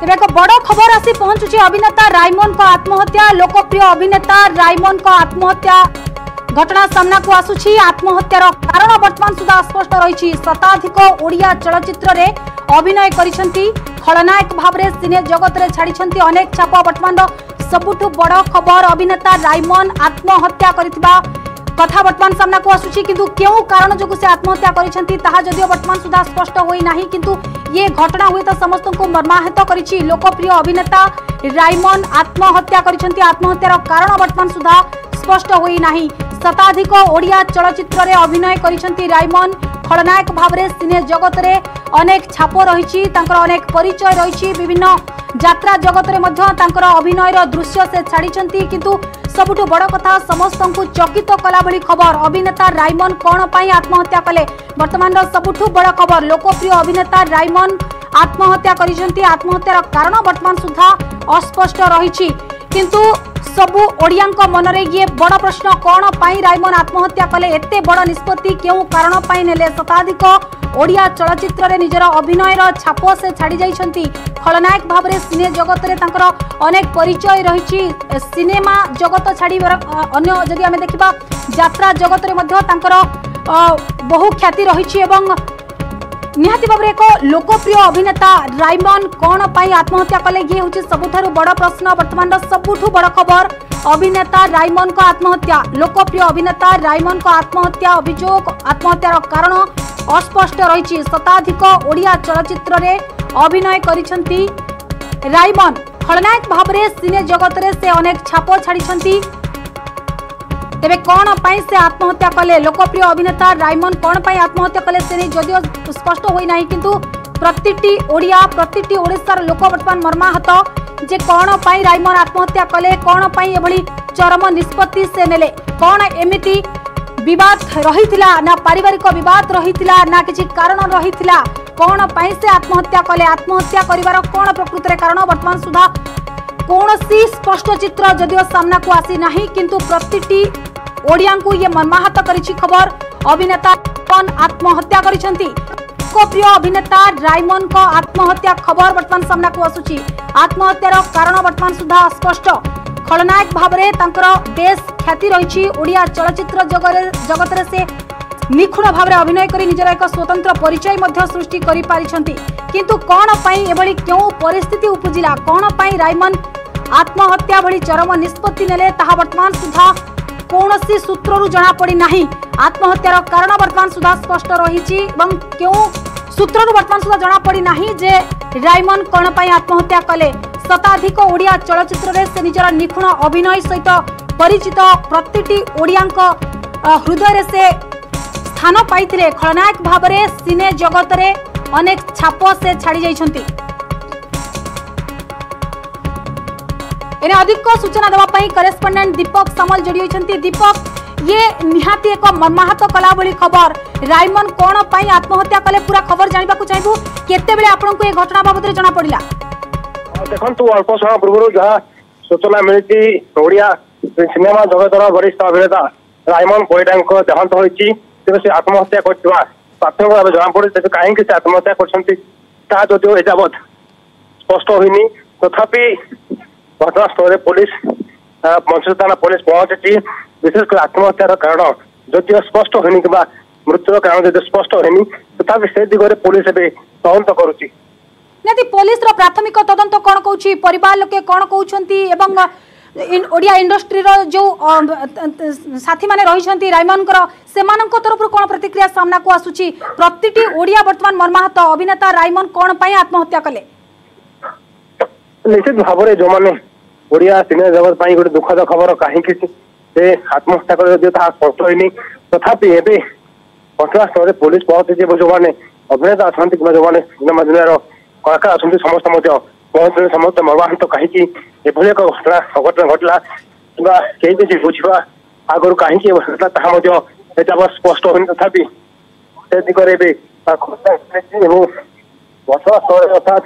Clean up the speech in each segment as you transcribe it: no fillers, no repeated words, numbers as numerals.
तेरे एक बड़ खबर आसी पहुंचुची अभिनेता रायमन को आत्महत्या। लोकप्रिय अभिनेता रायमन को आत्महत्या घटना सामना को आसुची। आत्महत्यार कारण वर्तमान सुधा स्पष्ट रही। शताधिक ओडिया चलचित्र रे अभिनय करिसेंती। खलनायक भाव में सिने जगत रे छाड़िसेंती अनेक छाप। वर्तमान सबुठु बड़ खबर अभिनेता रायमन आत्महत्या करिथिबा कथा वर्तमान सामना को आसुची। किंतु क्यों कारण जो से आत्महत्या करिसेंती ताहा जदियो वर्तमान सुधा स्पष्ट होई नाही। किंतु ये घटना हुए तो समस्त को मर्माहत करिछि। लोकप्रिय अभिनेता रायमन आत्महत्या करिसेंती। आत्महत्यार कारण वर्तमान सुधा स्पष्ट होई नाही। शताधिक ओडिया चलचित्र रे अभिनय करिसेंती रायमन। खलनायक भाव में सिने जगत रे अनेक छाप रही। अनेक परिचय रही। विभिन्न यात्रा जगत रे मध्य तांकर अभिनयर दृश्य से छाड़ी। किंतु सबुठु बड़ कथा समस्त को चकित कला भली खबर अभिनेता रायमन कौन पाई आत्महत्या कले। वर्तमान सबुठु बड़ खबर लोकप्रिय अभिनेता रायमन आत्महत्या करिसेंती। आत्महत्यार कारण वर्तमान सुधा अस्पष्ट रही। किंतु सबु ओडियांक मनरे ये बड़ प्रश्न कौन पाई रायमन आत्महत्या कले। एते बड़ निष्पत्ति क्यों कारण पाई नेले। शताधिक ओडिया चलचित्र रे निजर अभिनयर छाप से छाड़ी जाइछंती। खलनायक भाव में सिने जगत रे तांकर अनेक परिचय रही। सिनेमा जगत छाड़ी अन्य जदि आमे देखिबा यात्रा जगत रे मध्य तांकर बहु ख्याति रही। एवं निहाती भाव एक लोकप्रिय अभिनेता रायमन कौन पाई आत्महत्या कले ये हूँ सबुठारु बड़ प्रश्न। वर्तमान सबुठु बड़ खबर अभिनेता रायमन को आत्महत्या। लोकप्रिय अभिनेता रायमन को आत्महत्या अभियोग आत्महत्यार कारण अस्पष्ट रही। शताधिक ओडिया चलचित्र रे अभिनय करिसेंती रायमन। खलनायक भाव में सिने जगत रे से अनेक छाप छाड़ी। तेबे कौन पाई से आत्महत्या कले। लोकप्रिय अभिनेता रायमन कौन पाई आत्महत्या कले से नहीं जदियो स्पष्ट होई नाही। किंतु प्रतिटी ओडिया प्रतिटी ओडिशार लोक वर्तमान मर्माहत जे कौन पाई रायमन आत्महत्या कले। कौन पाई एभली चरम निष्पत्ति से नेले। कौन एमिति विवाद रहिथिला ना पारिवारिक विवाद रहिथिला ना किछि कारण रहिथिला। कौन पाई से आत्महत्या कले। आत्महत्या करिवार कौन प्रकृत रे कारण वर्तमान सुधा कौनसी स्पष्ट चित्र जदियो सामना को आसी नाही। किंतु प्रतिटी ओडिया को ये मर्माहत करिछि खबर अभिनेता आत्महत्या करिसेंती। लोकप्रिय अभिनेता रायमन को आत्महत्या खबर वर्तमान सामना को आसुची। आत्महत्यार कारण वर्तमान सुधा स्पष्ट। खलनायक भाव में तांकर बेस ख्याति रही। ओडिया चलचित्र जगत रे से निखुण भाव में अभिनय करी निजर एक स्वतंत्र परिचय मध्य सृष्टि करि पारिछंती। किंतु कौन पाई एभली क्यों परिस्थिति उपजिला। कौन पाई रायमन आत्महत्या भली चरम निष्पत्ति नेले ताहा वर्तमान सुधा कौनसी सूत्रु जना पड़ी नाही। आत्महत्यार कारण वर्तमान सुधा स्पष्ट रही। क्यों सूत्रु वर्तमान सुधा जना पड़ी नाही जे रायमन कौन पाई आत्महत्या कले। शताधिक ओडिया चलचित्र रे से निजर निखुण अभिनय सहित परिचित प्रतिटी ओडियांक हृदय से स्थान पाइथिले। खलनायक भाव में सिने जगत रे अनेक छाप से छाड़ी जाइछंती। एने अधिक सूचना देवाई करेस्पोंडेंट दीपक सामल जोड़ी होती। दीपक ये निहाती एक मर्माहत कला भली खबर रायमन कौन पाई आत्महत्या कले पूरा खबर जानवा चाहबू केते बेले आपन को ये घटना बाबद रे जाना पड़िला। देखंतु अल्प समय पूर्व जहाँ सूचना मिली ओडिया सिनेमा जगतर वरिष्ठ अभिनेता रायमन परिडा देहांत होती। से आत्महत्या करथिबा प्राथमिक भाव जना पड़े। तेज कहीं से आत्महत्या करदियो एजावत स्पष्ट होनी। तथापि घटनास्थल पुलिस मंचल थाना पुलिस पहुंची। विशेषकर आत्महत्यार कारण जदिव स्पष्ट होनी कि मृत्युर कारण जदि स्पष्ट होनी तथापि से दिगरे पुलिस एबे तदंत करुची। निति पुलिस रो प्राथमिक तदंत कोन कहउची परिवार लोके कोन कहउछंती एवं ओडिया इंडस्ट्री रो जो साथी माने रहिछंती रायमन कर सेमानक तरफ कोन प्रतिक्रिया सामना को आसुची। प्रतिटी ओडिया वर्तमान मर्माहत अभिनेता रायमन कोन पाई आत्महत्या कले। निश्चित भाव में जो मैंने ओडिया सिने जगत पाई गोटे दुखद खबर कहीं से आत्महत्या कर स्पष्ट होनी। तथापि एवं घटनास्थल पुलिस पहुंची। जो मैंने अभिनेता अच्छा कि जो मैंने सिनेमा दुनिया कलाकार अच्छा समस्त पहुंचे समस्त मर्माहत कहीं एभली एक घटना अघटना घटला कि कहीं बुझा आगुरी कहीं घटना स्पष्ट होनी। तथापि से दिगरे घटनास्थल अर्थात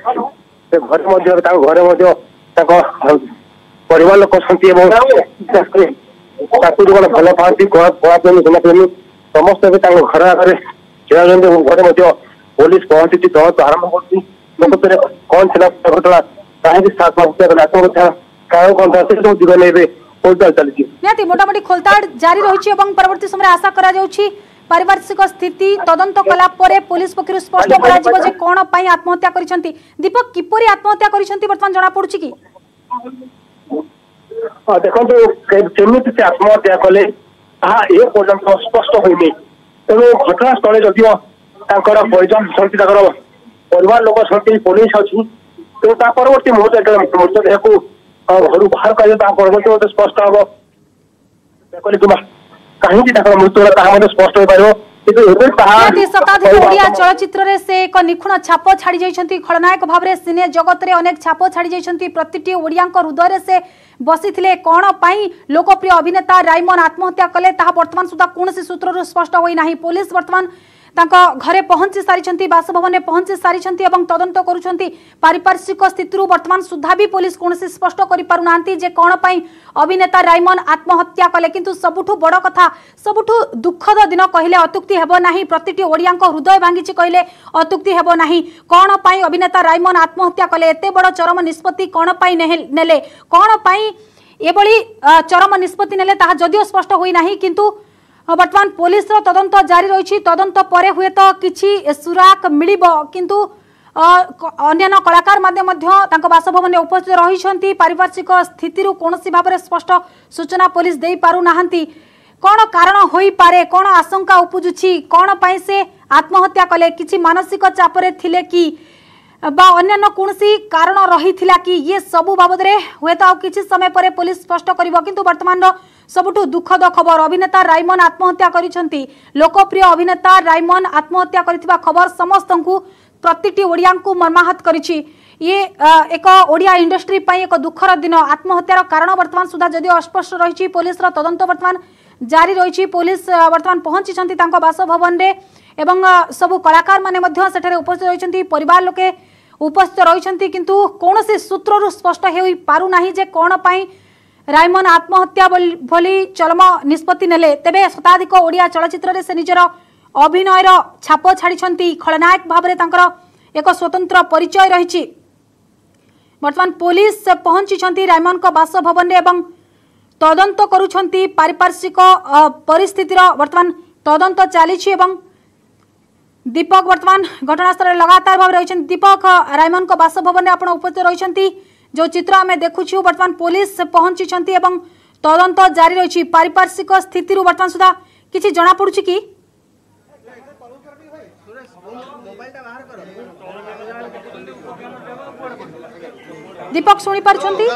घरे परिवार लोक भल पाती कलाप्रेमी सिनेप्रेमी समस्त घर आगे घरे पुलिस पहुंची तदंत आरंभ कर कौन घटना कहीं आत्महत्या कले आत्महत्या कारण कौन था से सब दिगो नेबे खोलताड़ चली निहाती मोटामोटी खोलताड़ जारी रही परवर्ती समय आशा करा जाउछि पारिवारिक स्थिति तदंत कला परे पुलिस पक्षरु स्पष्ट करा जिवो जे कोन पई आत्महत्या करिसंती दीपक किपरि आत्महत्या करिसंती वर्तमान जणा पडुछि कि देखो केमिति से आत्महत्या कले ताहा ए पर्यंत स्पष्ट होइनी तेणु घटनास्थल जदिव तांकर परिजन सन्ति तांकर परिवार लोक सन्ति पुलिस अछि तेणु ता परवर्ती मुहूर्त मृतदेहको घरु बाहर कर परवर्ती स्पष्ट हम देखले कहीं मृत्यु स्पष्ट हो पार शताधिक ओडिया चलचित्र रे से एक निखुण छाप छाड़ी जाइछंती खलनायक भाव रे सिने जगत रे अनेक छाप छाड़ी जाइछंती प्रतिटी ओडिया हृदय रे से बसीथिले कोन पई लोकप्रिय अभिनेता रायमन आत्महत्या कले ताहा वर्तमान सुधा कोनसी सूत्ररु स्पष्ट होई नाही पुलिस वर्तमान तांका घरे पहुंची सारी बासभवन में पहुंची सारी तदंत करुछंती पारिपार्श्विक स्थिति वर्तमान सुधा भी पुलिस कौन स्पष्ट कर पारुना जे कौन पाई अभिनेता रायमन आत्महत्या कले किंतु सबुठु बड़ कथा सबुठु दुखद दिन कहले अत्युक्ति हेबो नाही प्रतिटी ओडिया हृदय भांगी कहले अत्युक्ति हेबो नाही कौन पाई अभिनेता रायमन आत्महत्या कले एते बड़ चरम निष्पत्ति कौन पाई नेले कौन पाई एबळी चरम निष्पत्ति नेले ताहा जदियो स्पष्ट होई नाही किंतु वर्तमान पुलिस तदंत जारी रही तदंत परे हुए तो किछि सुराक मिलिबो किंतु अन्य कलाकार माध्यम बासभवन में उपस्थित रही पारिपार्श्विक स्थिति कौन सी भाव में स्पष्ट सूचना पुलिस दे पारु नाहंती कौन कारण होई पारे कौन आशंका उपजुछि कौन पाई से आत्महत्या कले किछि मानसिक चापरे थिले कि बा अन्य कौनसी कारण रही थिला कि ये सबु बाबद रे हुए तो किछि समय परे पुलिस स्पष्ट करिवो किंतु वर्तमान सबुठु दुखद खबर अभिनेता रायमन आत्महत्या करिसंती लोकप्रिय अभिनेता रायमन आत्महत्या करिथिबा खबर समस्त को प्रतिटी ओडिया को मर्माहत करिछि ये एक ओडिया इंडस्ट्री पई एक दुखर दिन आत्महत्यार कारण वर्तमान सुधा जदि अस्पष्ट रही पुलिस तदंत वर्तमान जारी रही पुलिस वर्तमान पहुंची तांको बासभवन रे एवं सबु कलाकार माने मध्य सेठारे उपस्थित रही परिवार लोके उपस्थित रही किंतु कौनसी सूत्ररु स्पष्ट होई पारु नाही जे कौन पाई रायमन आत्महत्या भली चरम निष्पत्ति नेले तेबे शताधिक ओडिया चलचित्र रे से निजर अभिनयर छाप छाड़ी खलनायक भाव में तांकर एक स्वतंत्र परिचय रही वर्तमान पुलिस पहुंची रायमन को बासभवन एवं तदंत करुछंती पारिपार्श्विक परिस्थितिर वर्तमान तदंत चली दीपक वर्तमान घटनास्थल लगातार भाव रही दीपक रायमन को बासभवन में आपण उपस्थित रही जो चित्र आम देखुछु वर्तमान पुलिस पहुंची तदंत जारी रही पारिपार्श्विक स्थिति वर्तमान सुधा किसी जना पड़ुछि कि दीपक शुणी पारछंती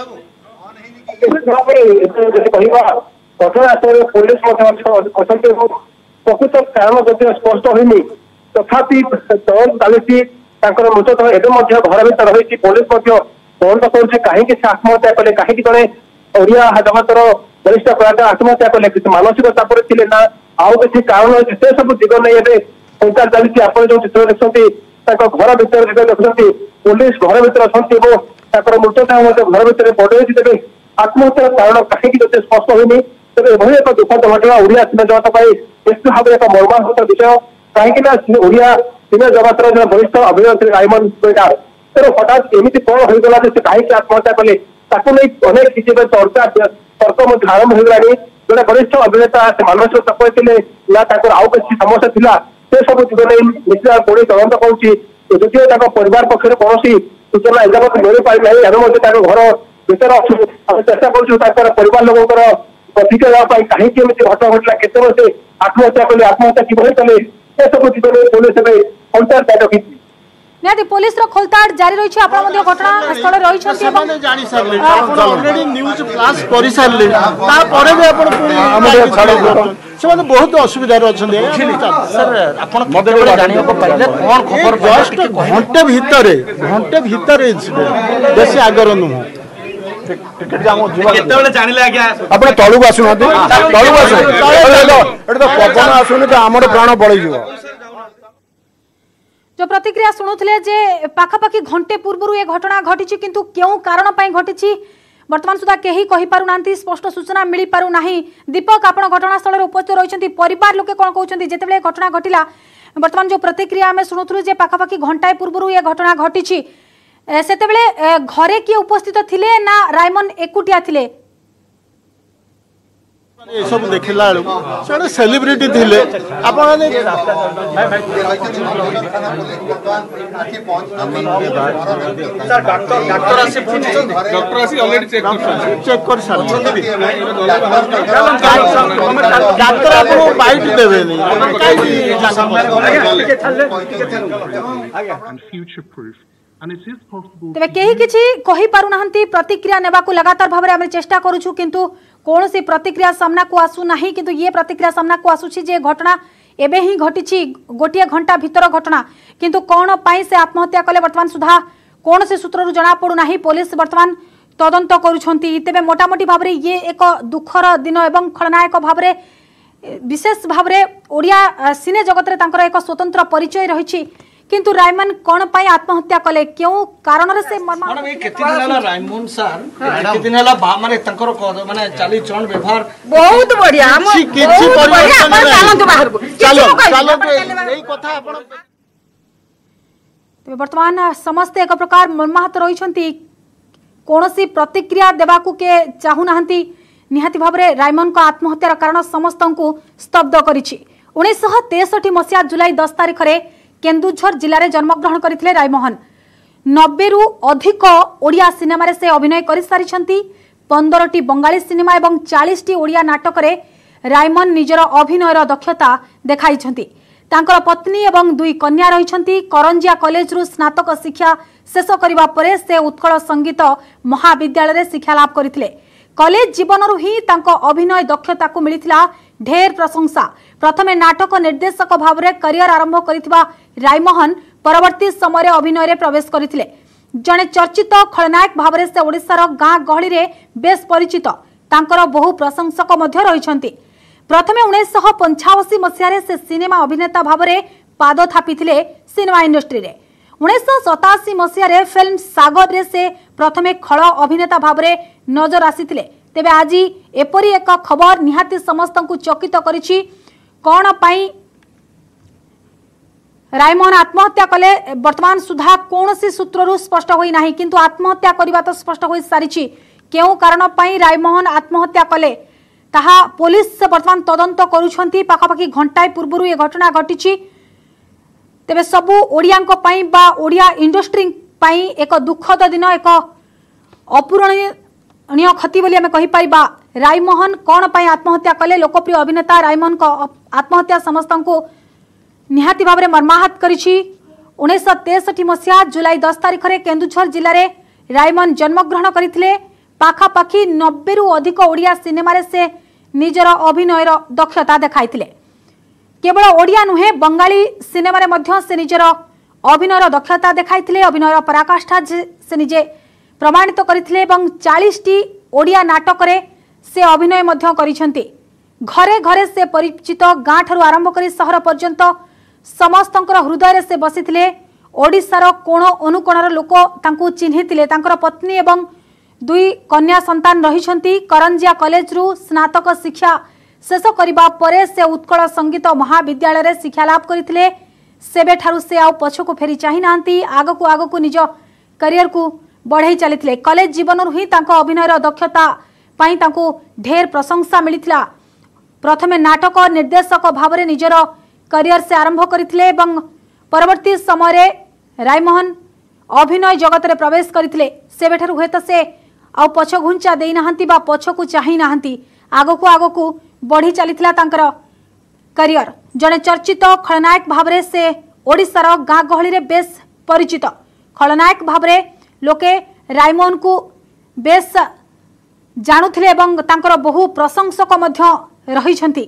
प्रकृत कारण जदि स्पष्ट होनी तथापि चली मृतदेह एवं घर भर रही पुलिस तदंत कर कहीं आत्महत्या कले कहीं जड़े ओडिया जगतर वरिष्ठ कलाकार आत्महत्या कले किसी मानसिक चाप थे ना आउ किसी कारण अच्छे से सब दिग नहीं संचार चली आप जो चित्र देखते घर भर देखते पुलिस घर भर अच्छा मृतदेह घर भर पड़े तेज आत्महत्यार कारण कहीं जब स्पष्ट होनी तेज एभली एक दुखद घटना ओडिया सिने जगत निश्चित भाव एक मर्माहत विषय कहीं ओडिया सिने जगतर जो वरिष्ठ अभिनेत्री रायमन परिडार तेणु हठात एमती कौन होगा कहीं आत्महत्या कले अनेक किसी चर्चा तर्क आरंभ होगा जोड़े वरिष्ठ अभिनेता से मानसिक चाप थे ना आउ किसी समस्या थिला से सब दिग नहीं निश्चित पुलिस तदंत करुच्ची परिवार पक्ष कौन सूचना एजावत मिल पारि ना घर भीतर चेष्टा कर परिवार लोकर प्रतिक्रिया कहीं घटना घटना केत आत्महत्या कले आत्महत्या किभली कले से सब दिग नहीं पुलिस संचार जारी रखी निहाती पुलिस खोलताड़ जारी रही घटना स्थल रही जानी सारे ऑलरेडी न्यूज फ्लाश कर सारे से बहुत असुविधा घंटे भितर इंसिडेंट बेसी आगर नुह तलू आसुना पवन आसुनी आम प्राण बड़ी जो प्रतिक्रिया शुणुले जे पाखापाखि घंटे पूर्व ये घटना घटी किंतु क्यों कारण घटी वर्तमान सुधा कहीं कही पारुना स्पष्ट सूचना मिल पारुना दीपक आप घटनास्थल में उपस्थित रही परिवार लोके कौन कहते जिते घटना घटला वर्तमान जो प्रतिक्रिया आम शुणुलु जे पाखापाखि घंटाए पूर्व ये घटना घटी सेतेबेले घरे किए उपस्थित थिले ना रायमन एकुटिया थिले ये सब देखला से सेलिब्रिटी थिले आपण डॉक्टर आसी ऑलरेडी चेक कर साल डॉक्टर आपको बाइट देबे नहीं तेबे केही किछि कहि पारु नाहंती प्रतिक्रिया नेबा को लगातार भाव में चेष्टा करूछु किंतु कौन सी प्रतिक्रिया सामना को आसु नाही किंतु ये प्रतिक्रिया सामना को आसुछि जे घटना एबे ही घटिछि गोटिए घंटा भीतर घटना किंतु कौन पाई से आत्महत्या कले वर्तमान सुधा कौन से सूत्ररु जना पडु नाही पुलिस वर्तमान तदंत करूछंती तेबे मोटामोटी भाव में ये एक दुखर दिन एवं खलनायक भाव में विशेष भाव में ओडिया सिने जगत रे तांकर एक स्वतंत्र परिचय रहिछि किंतु रायमन कौन पाई आत्महत्या कले क्यों कारण रे से मैडम ये केति दिन हला रायमन सर केति दिन हला माने तंकर माने चाली चरण व्यवहार बहुत बढ़िया हम किछि परिवर्तन चलो बाहर को चलो चलो एई कथा आपण तेबे वर्तमान समस्त एक प्रकार मर्माहत रहिछंती कोनोसी प्रतिक्रिया देबाकू के चाहू नाहंती निहाती भाबरे रायमन को आत्महत्यार कारण समस्त को स्तब्ध करिछि 1963 मसिया जुलाई 10 तारिख रे केन्दुझर जिले में जन्मग्रहण करथिले रायमोहन 90 रु अधिक ओडिया सिनेमा रे से अभिनय कर सारी 15टी बंगाली सिनेमा एवं 40टी ओडिया नाटक रे रायमन निजर अभिनयर दक्षता देखाइछंती तांकर पत्नी एवं 2 कन्या रहिछंती करंजिया कॉलेज रु स्नातक शिक्षा शेष करिबा परे से उत्कल संगीत महाविद्यालय रे शिक्षा लाभ करथिले कॉलेज जीवन रु ही तांको अभिनय दक्षता को मिलिथिला ढेर प्रशंसा प्रथमे नाटक निर्देशक भाव में करियर आरंभ करिथिबा रायमोहन परवर्ती समय अभिनय रे प्रवेश करथिले जने चर्चित खलनायक भाव में से ओडिशार गाँ गहली रे बेस परिचित तांकर बहु प्रशंसक मध्य रहिछंती प्रथमे 1985 मसिया से सिनेमा अभिनेता भाव में पाद थापिथिले सिनेमा इंडस्ट्री रे 1987 मसिया फिल्म सागर रे से प्रथमे खल अभिनेता भाव में नजर आसीथिले तेबे आज एपरी एक खबर निहाती समस्त को चकित करिछि कौन पाई रायमोहन आत्महत्या कले वर्तमान सुधा कौन सी सूत्ररु स्पष्ट होई नाही किंतु आत्महत्या करिबा तो स्पष्ट होई सारिछि केउ कारण पाई रायमोहन आत्महत्या कले ताहा पुलिस वर्तमान तदंत करूछंती पाखापाखि घंटाए पूर्वरु ये घटना घटिछि तेबे सबु ओडियांको पाई बा ओडिया इंडस्ट्री पाई एक दुखद दिन एक अपूरणीय क्षति बोली आमे कहि पाइबा रायमोहन कौन पाई आत्महत्या कले लोकप्रिय अभिनेता रायमोहन को आत्महत्या समस्त को निहाती भाव में मर्माहत करिछि 1963 मसिया जुलाई 10 तारिख रे केन्दुझर जिले में रायमोहन जन्मग्रहण करथिले पाखापाखि 90 रु अधिक ओडिया सिनेमा रे से निजर अभिनयर दक्षता देखाइथिले केवल ओडिया नुहे बंगाली सिनेमा रे मध्य से निजर अभिनयर दक्षता देखाइथिले अभिनयर पराकाष्ठा से निजे प्रमाणित करथिले एवं 40टी ओडिया नाटक रे से अभिनय मध्य करिसेंती घरे घरे से परिचित गाँ ठारू आरंभ करी शहर पर्यंत समस्तंकर हृदय से बसिथिले ओडिशार कोण अनुकोणर लोक तांकू चिन्हिथिले तांकर पत्नी एवं 2 कन्या संतान रहिछंती करंजिया कॉलेज रु स्नातक शिक्षा शेष करिबा परे से उत्कल संगीत महाविद्यालय रे शिक्षा लाभ करथिले सेबे ठारू से आउ पछको फेरी चाहि नांती आगको निज करियर को बढ़ाई चली कॉलेज जीवन ही अभिनयर दक्षता पाई ढेर प्रशंसा मिलता प्रथमे नाटक निर्देशक भाव में निजर करियर से आरंभ करथिले परवर्ती समय रायमोहन अभिनय जगत रे प्रवेश करथिले सेबेठारु हेत से आ पछ घुंचा देई नाहंती बा पछकु चाहि नाहंती आगको बढ़ी चलीथिला तांकर करियर जने चर्चित खलनायक भाव में से ओडिशार गाँ गहली रे बेस परिचित खलनायक भाव में लोके रायमोहन को बेस जानुथिले एवं तांकर बहु प्रशंसक मध्य रहिछंती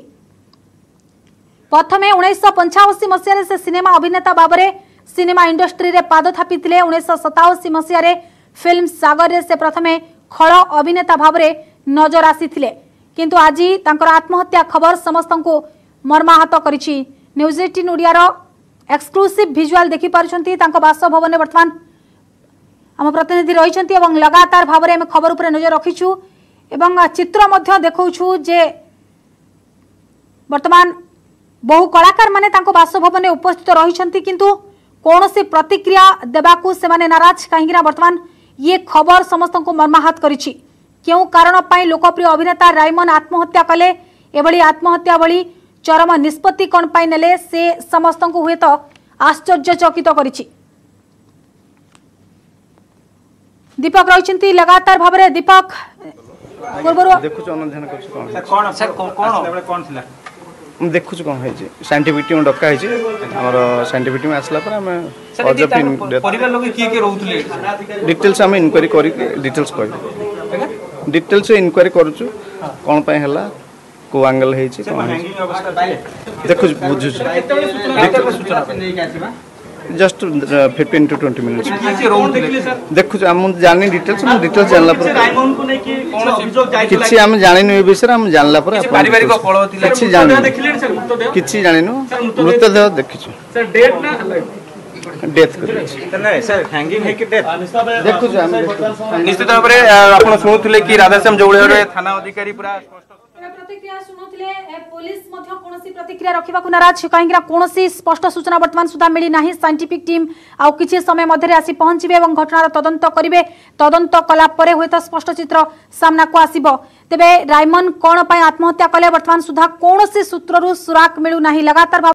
प्रथमे 1985 मसिया से सिनेमा अभिनेता भाव में सिनेमा इंडस्ट्री रे पाद थापिथिले 1987 मसिया फिल्म सागर रे से प्रथमे खल अभिनेता भाव में नजर आसीथिले किंतु आज तांकर आत्महत्या खबर समस्त को मर्माहत करिछि न्यूज 18 ओडिया रो एक्सक्लूसिव विजुअल देखि पारुछंती तांको बासभवन वर्तमान आम प्रतिनिधि रहिछंती एवं लगातार भाव में खबर उपर नजर रखिछु एवं चित्र मध्य देखौछु जे वर्तमान बहु कलाकार माने तांको बासभवन उपस्थित रहिछंती किंतु कौन से प्रतिक्रिया देवाकू सेमाने नाराज कहीं वर्तमान ये खबर समस्त को मर्माहत करिछि क्यों कारण पाई लोकप्रिय अभिनेता रायमन आत्महत्या कले एभली आत्महत्या भली चरम निष्पत्ति कौन पाई नेले से समस्त को हुए तो आश्चर्यचकित करिछि। दीपक रही लगातार भाव में दीपक देखु कौन है साइंटिफिक टीम डका है साइंटिफिक टीम आसला पर हमें परिवार लोग किए के रहउतले डिटेल्स हम इंक्वायरी करी डिटेल्स करी डिटेल्स इंक्वायरी करूछु कौन पे हला को एंगल है देखु बुझु जस्ट 15 to 20 मिनट्स देखु हम जानी डिटेल्स हम डिटेल्स जानला पर रायमन को नै कि कोन अभियोग जाय किछि हम जानिनु ए विषय हम जानला पर पारिवारिक फल होतिला किछि जानि देखिले सर मृतदेह किछि जानिनु मृतदेह देखिछु सर डेट ना डेथ कर सर हैंगिंग है कि डेथ देखु हम निश्चित भाव रे आपण सुनुथिले कि राधाश्याम जौळे रे थाना अधिकारी पूरा प्रतिक्रिया सुनुथिले पुलिस मध्य कोनोसी प्रतिक्रिया रखिबा को नाराज काहेकि कोनोसी स्पष्ट सूचना वर्तमान सुधा मिली नाही साइंटिफिक टीम आ किछि समय मध्यरे आसी पहुंचीबे एवं घटनार तदंत करिवे तदंत कला परे होय त स्पष्ट चित्र सामना को आसीबो तेबे रायमन कोन पय आत्महत्या कले वर्तमान सुधा कोनोसी सूत्ररु सुराक मिलु नाही लगातार